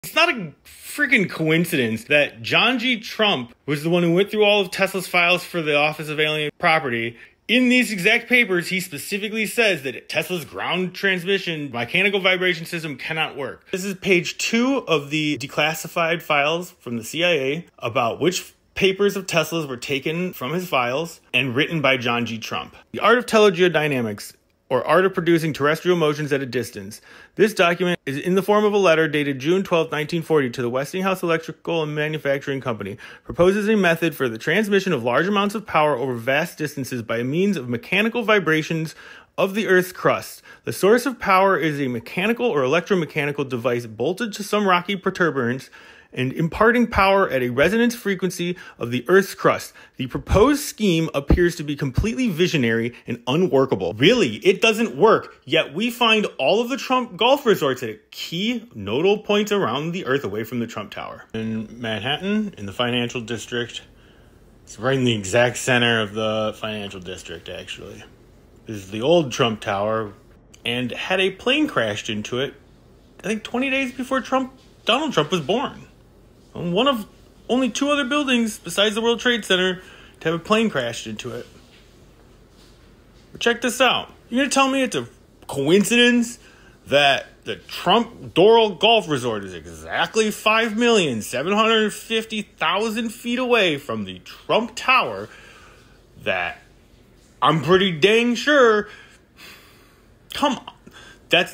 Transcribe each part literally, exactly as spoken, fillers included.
It's not a freaking coincidence that John G. Trump was the one who went through all of Tesla's files for the Office of Alien Property. In these exact papers, he specifically says that Tesla's ground transmission mechanical vibration system cannot work. This is page two of the declassified files from the C I A about which papers of Tesla's were taken from his files and written by John G. Trump. The Art of Telegeodynamics, or Art of Producing Terrestrial Motions at a Distance. This document is in the form of a letter dated June twelfth, nineteen forty to the Westinghouse Electrical and Manufacturing Company, proposes a method for the transmission of large amounts of power over vast distances by means of mechanical vibrations of the Earth's crust. The source of power is a mechanical or electromechanical device bolted to some rocky protuberance and imparting power at a resonance frequency of the Earth's crust. The proposed scheme appears to be completely visionary and unworkable. Really, it doesn't work, yet we find all of the Trump golf resorts at key nodal points around the Earth away from the Trump Tower. In Manhattan, in the financial district, it's right in the exact center of the financial district, actually. This is the old Trump Tower, and had a plane crashed into it, I think twenty days before Trump, Donald Trump was born. One of only two other buildings besides the World Trade Center to have a plane crashed into it. But check this out. You're going to tell me it's a coincidence that the Trump Doral Golf Resort is exactly five million seven hundred fifty thousand feet away from the Trump Tower, that I'm pretty dang sure... Come on. That's...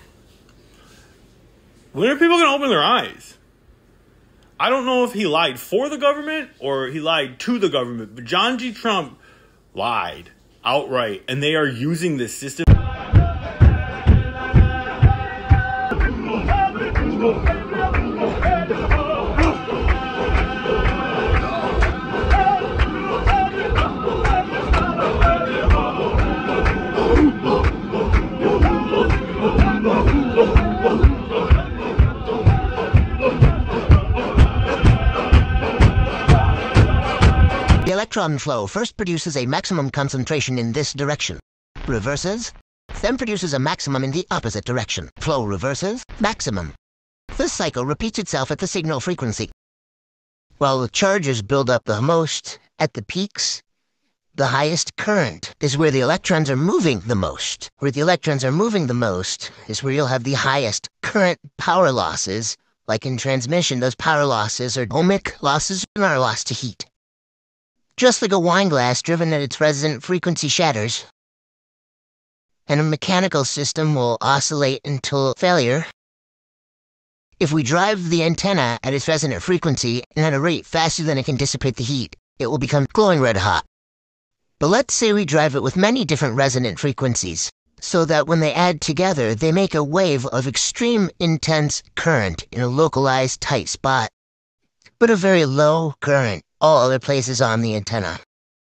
When are people going to open their eyes? I don't know if he lied for the government or he lied to the government, but John G. Trump lied outright, and they are using this system. The electron flow first produces a maximum concentration in this direction, reverses, then produces a maximum in the opposite direction, flow reverses, maximum. This cycle repeats itself at the signal frequency. While the charges build up the most at the peaks, the highest current is where the electrons are moving the most. Where the electrons are moving the most is where you'll have the highest current power losses. Like in transmission, those power losses are ohmic losses and are lost to heat. Just like a wine glass driven at its resonant frequency shatters, and a mechanical system will oscillate until failure. If we drive the antenna at its resonant frequency and at a rate faster than it can dissipate the heat, it will become glowing red hot. But let's say we drive it with many different resonant frequencies, so that when they add together, they make a wave of extreme intense current in a localized tight spot, but a very low current all other places on the antenna.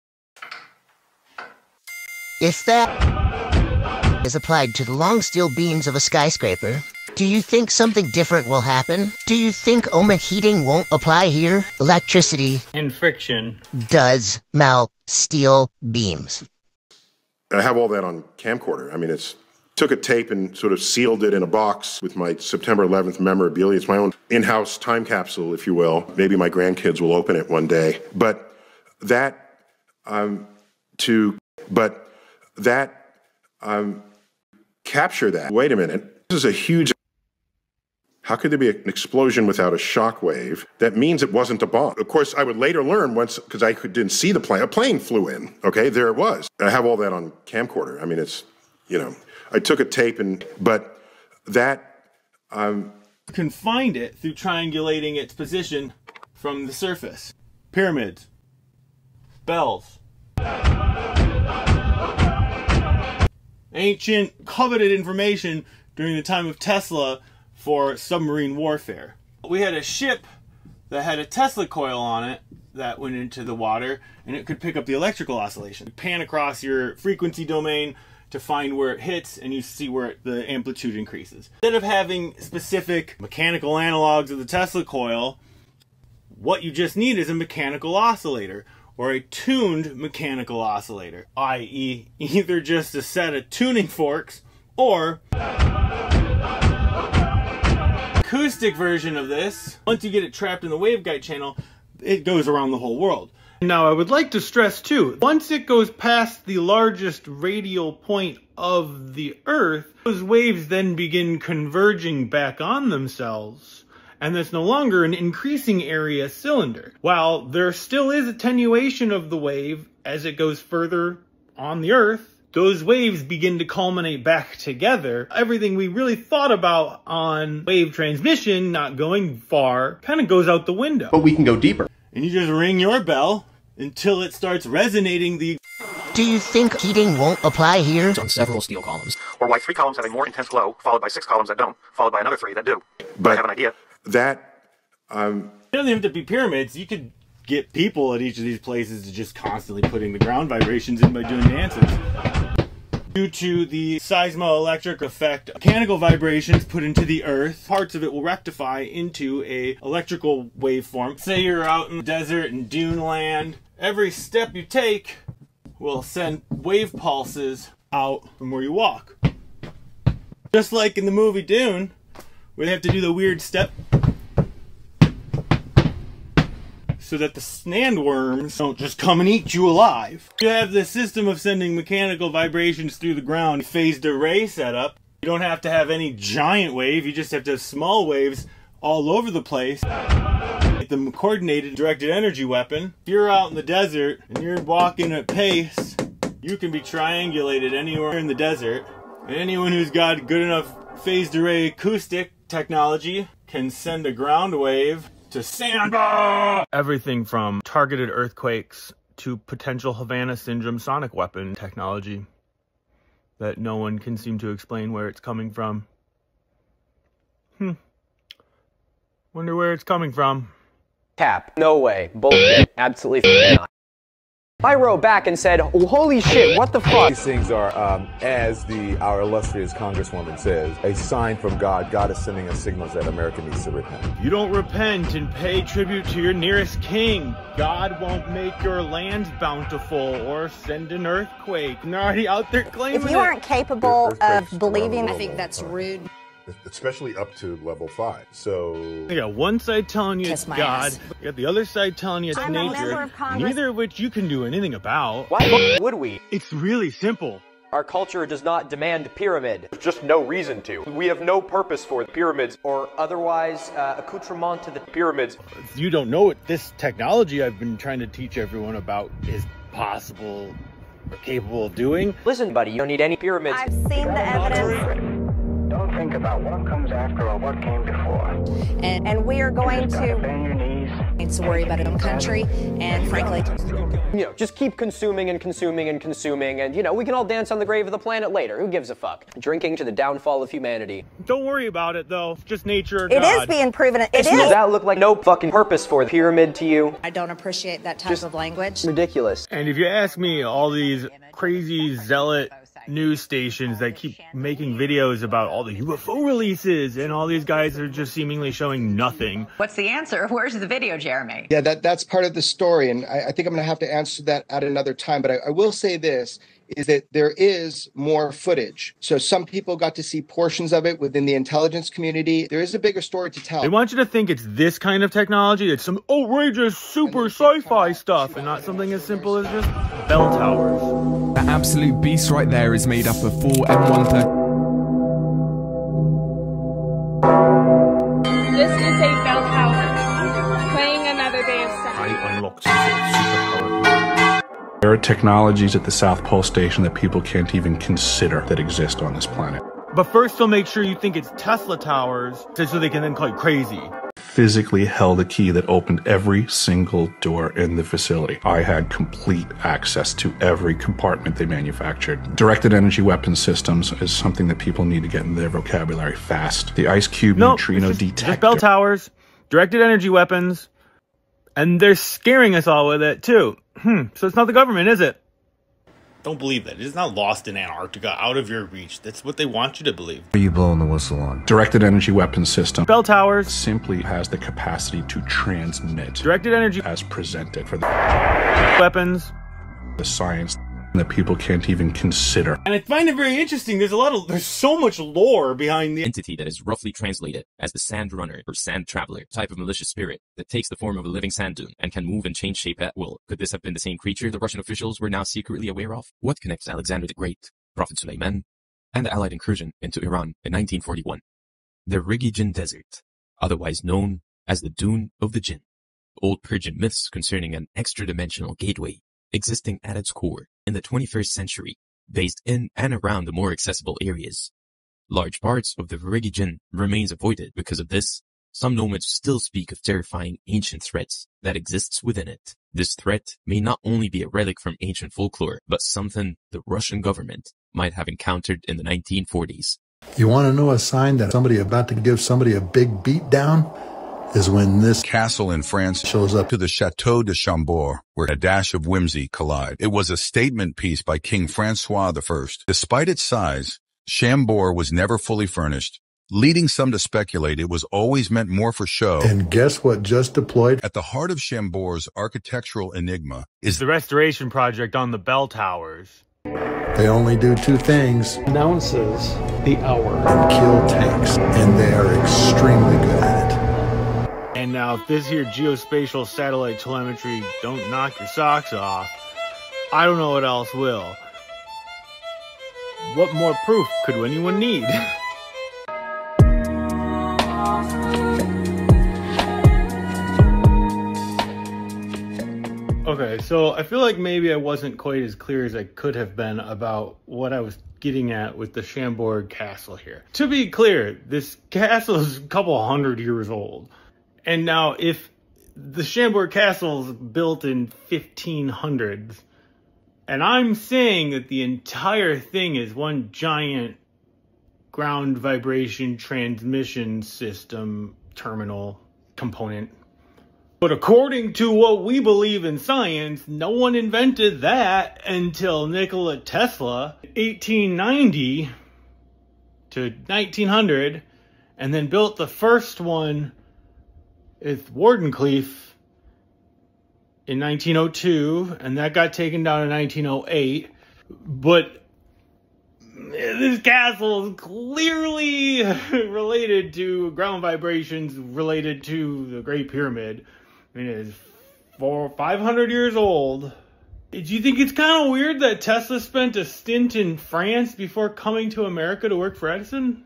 If that is applied to the long steel beams of a skyscraper, do you think something different will happen? Do you think ohmic heating won't apply here? Electricity and friction does melt steel beams. I have all that on camcorder. I mean, it's took a tape and sort of sealed it in a box with my September eleventh memorabilia. It's my own in-house time capsule, if you will. Maybe my grandkids will open it one day. But that, um, to, but that, um, capture that. Wait a minute. This is a huge... How could there be an explosion without a shock wave? That means it wasn't a bomb. Of course, I would later learn once, because I could, didn't see the plane. A plane flew in. Okay, there it was. I have all that on camcorder. I mean, it's, you know... I took a tape and, but that, um... You can find it through triangulating its position from the surface. Pyramids. Bells. Ancient, coveted information during the time of Tesla for submarine warfare. We had a ship that had a Tesla coil on it that went into the water, and it could pick up the electrical oscillation. You pan across your frequency domain to find where it hits, and you see where the amplitude increases. Instead of having specific mechanical analogs of the Tesla coil, what you just need is a mechanical oscillator, or a tuned mechanical oscillator, that is either just a set of tuning forks, or acoustic version of this, once you get it trapped in the waveguide channel, it goes around the whole world. Now, I would like to stress too, once it goes past the largest radial point of the Earth, those waves then begin converging back on themselves, and that's no longer an increasing area cylinder. While there still is attenuation of the wave as it goes further on the Earth, those waves begin to culminate back together. Everything we really thought about on wave transmission, not going far, kind of goes out the window. But we can go deeper. And you just ring your bell until it starts resonating the... Do you think heating won't apply here? On several steel columns. Or why three columns have a more intense glow, followed by six columns that don't, followed by another three that do. But I have an idea. That, um... It doesn't have to be pyramids. You could get people at each of these places to just constantly putting the ground vibrations in by doing dances. Due to the seismoelectric effect, mechanical vibrations put into the earth, parts of it will rectify into a electrical waveform. Say you're out in the desert and dune land. Every step you take will send wave pulses out from where you walk. Just like in the movie Dune, where they have to do the weird step so that the sandworms don't just come and eat you alive. You have this system of sending mechanical vibrations through the ground, phased array setup. You don't have to have any giant wave, you just have to have small waves all over the place. Like the coordinated directed energy weapon. If you're out in the desert and you're walking at pace, you can be triangulated anywhere in the desert. And anyone who's got good enough phased array acoustic technology can send a ground wave to sandbar! Everything from targeted earthquakes to potential Havana Syndrome sonic weapon technology that no one can seem to explain where it's coming from. Hmm. Wonder where it's coming from. Cap. No way. Bullshit. Absolutely not. I wrote back and said, oh, holy shit, what the fuck? These things are, um, as the our illustrious Congresswoman says, a sign from God. God is sending us signals that America needs to repent. If you don't repent and pay tribute to your nearest king, God won't make your lands bountiful or send an earthquake. And they're already out there claiming it. If you aren't capable of believing, I think that's rude. Especially up to level five. So you got one side telling you it's God, you got the other side telling you it's I'm nature, neither of which you can do anything about. Why would we? It's really simple. Our culture does not demand pyramid. There's just no reason to. We have no purpose for the pyramids or otherwise uh, accoutrement to the pyramids. If you don't know what this technology I've been trying to teach everyone about is possible or capable of doing. Listen, buddy, you don't need any pyramids. I've seen the evidence. Don't think about what comes after or what came before. And, and we are going Just to bend your knees. need to worry about our own country, and frankly, You know, just keep consuming and consuming and consuming, and you know, we can all dance on the grave of the planet later. Who gives a fuck? Drinking to the downfall of humanity. Don't worry about it though. It's just nature or it God. is being proven. It Does is. that look like no fucking purpose for the pyramid to you? I don't appreciate that type Just of language. Ridiculous. And if you ask me, all these crazy zealot news stations that keep making videos about all the U F O releases and all these guys are just seemingly showing nothing. What's the answer? Where's the video, Jeremy? Yeah, that, that's part of the story, and I, I think I'm going to have to answer that at another time, but I, I will say this, is that there is more footage. So some people got to see portions of it within the intelligence community. There is a bigger story to tell. They want you to think it's this kind of technology, it's some outrageous super sci-fi stuff, and not something as simple as just bell towers. That absolute beast right there is made up of four M one thirty. This is a bell tower, playing another day of summer. I unlocked some sort of superpower. There are technologies at the South Pole Station that people can't even consider that exist on this planet. But first they'll make sure you think it's Tesla towers, so they can then call you crazy. Physically held a key that opened every single door in the facility. I had complete access to every compartment they manufactured. Directed energy weapon systems is something that people need to get in their vocabulary fast. The ice cube nope, neutrino just, detector. Just bell towers, directed energy weapons, and they're scaring us all with it too. Hmm, so it's not the government, is it? Don't believe that. It is not lost in Antarctica, out of your reach. That's what they want you to believe. What are you blowing the whistle on? Directed energy weapon system. Bell towers. Simply has the capacity to transmit. Directed energy. As presented for the weapons. The science. that people can't even consider. And I find it very interesting. There's a lot of, there's so much lore behind the entity that is roughly translated as the sand runner or sand traveler type of malicious spirit that takes the form of a living sand dune and can move and change shape at will. Could this have been the same creature the Russian officials were now secretly aware of? What connects Alexander the Great, Prophet Suleiman, and the Allied incursion into Iran in nineteen forty-one? The Righi Desert, otherwise known as the Dune of the Jinn. Old Persian myths concerning an extra-dimensional gateway existing at its core in the twenty-first century, based in and around the more accessible areas. Large parts of the Righi remains avoided because of this. Some nomads still speak of terrifying ancient threats that exists within it. This threat may not only be a relic from ancient folklore, but something the Russian government might have encountered in the nineteen forties. You want to know a sign that somebody about to give somebody a big beat down? Is when this castle in France shows up to the Chateau de Chambord, where a dash of whimsy collide. It was a statement piece by King Francois the First. Despite its size, Chambord was never fully furnished, leading some to speculate it was always meant more for show. And guess what just deployed? At the heart of Chambord's architectural enigma is the restoration project on the bell towers. They only do two things. Announces the hour. And kill tanks. And they are extremely good at it. And now if this here geospatial satellite telemetry don't knock your socks off, I don't know what else will. What more proof could anyone need? Okay, so I feel like maybe I wasn't quite as clear as I could have been about what I was getting at with the Chambord castle here. To be clear, this castle is a couple hundred years old. And now if the Chambord castle is built in fifteen hundreds, and I'm saying that the entire thing is one giant ground vibration transmission system terminal component. But according to what we believe in science, no one invented that until Nikola Tesla, eighteen ninety to nineteen hundred, and then built the first one with Wardenclyffe in nineteen oh two, and that got taken down in nineteen oh eight. But this castle is clearly related to ground vibrations related to the Great Pyramid. I mean, it's four, five hundred years old. Do you think it's kind of weird that Tesla spent a stint in France before coming to America to work for Edison?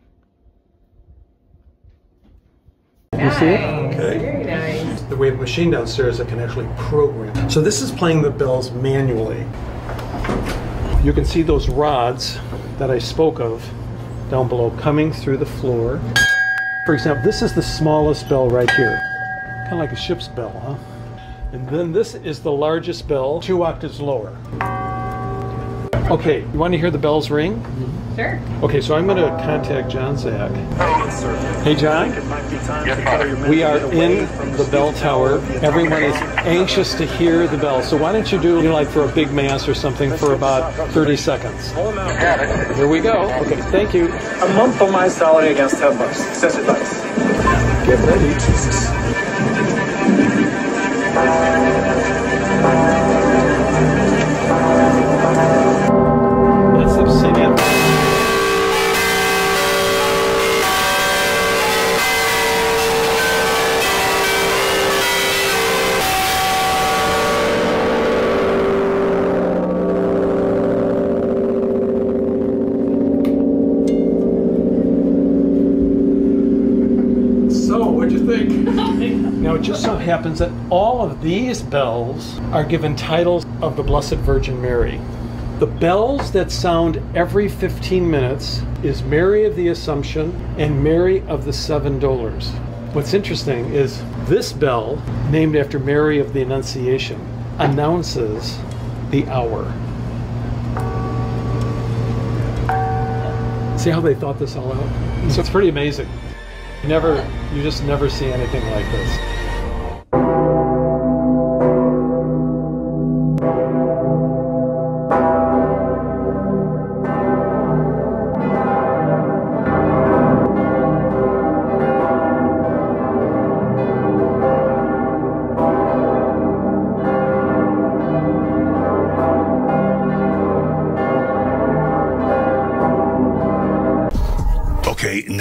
You see it? Okay. Very nice. We have a machine downstairs that can actually program. So this is playing the bells manually. You can see those rods that I spoke of down below coming through the floor. For example, this is the smallest bell right here. Kind of like a ship's bell, huh? And then this is the largest bell, two octaves lower. Okay, you want to hear the bells ring? Mm-hmm. Sure. Okay, so I'm going to contact John Zach. Hey, John. We are in the bell tower. Everyone is anxious to hear the bell. So why don't you do, you know, like for a big mass or something for about thirty seconds. Here we go. Okay, thank you. A month for my salary against ten bucks. Such advice. Get ready. Let's them sing it. So, what'd you think? Now, it just so happens that all of these bells are given titles of the Blessed Virgin Mary. The bells that sound every fifteen minutes is Mary of the Assumption and Mary of the Seven Dolours. What's interesting is this bell, named after Mary of the Annunciation, announces the hour. See how they thought this all out? So it's pretty amazing. You never, you just never see anything like this.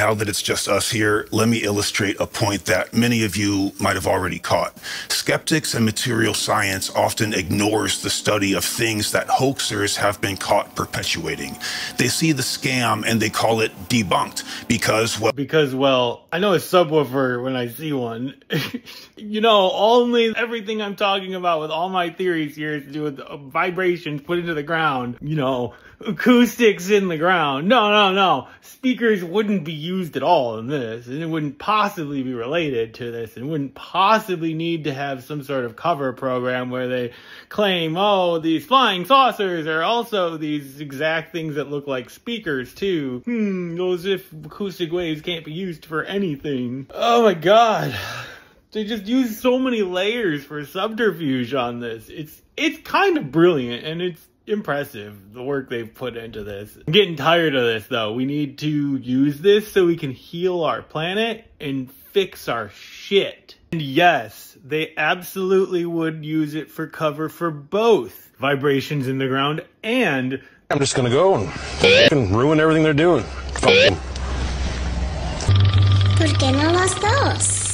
now that it's just us here, let me illustrate a point that many of you might have already caught. Skeptics and material science often ignores the study of things that hoaxers have been caught perpetuating. They see the scam and they call it debunked because, well... Because, well, I know a subwoofer when I see one. You know, only everything I'm talking about with all my theories here is to do with vibrations put into the ground, you know, acoustics in the ground. No, no, no. Speakers wouldn't be used at all in this, and it wouldn't possibly be related to this, and wouldn't possibly need to have some sort of cover program where they claim, oh, these flying saucers are also these exact things that look like speakers too. Hmm, those if acoustic waves can't be used for anything. Oh my god. They just use so many layers for subterfuge on this. It's it's kind of brilliant, and it's impressive, the work they've put into this. I'm getting tired of this, though. We need to use this so we can heal our planet and fix our shit. And yes, they absolutely would use it for cover for both vibrations in the ground and... I'm just gonna go and fucking ruin everything they're doing. Fucking. ¿Por qué no los dos?